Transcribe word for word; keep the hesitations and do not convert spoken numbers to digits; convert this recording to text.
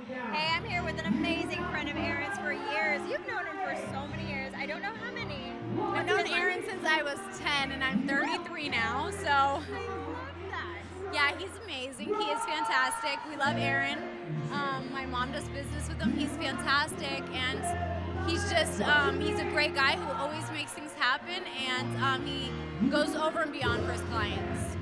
Hey, I'm here with an amazing friend of Aaron's for years. You've known him for so many years. I don't know how many. I've known Aaron since I was ten, and I'm thirty-three now, so. I love that. Yeah, he's amazing. He is fantastic. We love Aaron. Um, my mom does business with him. He's fantastic, and he's just, um, he's a great guy who always makes things happen, and um, he goes over and beyond for his clients.